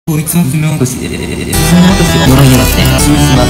こいつの爪落としで、爪落としがもらいやがって、スミスマ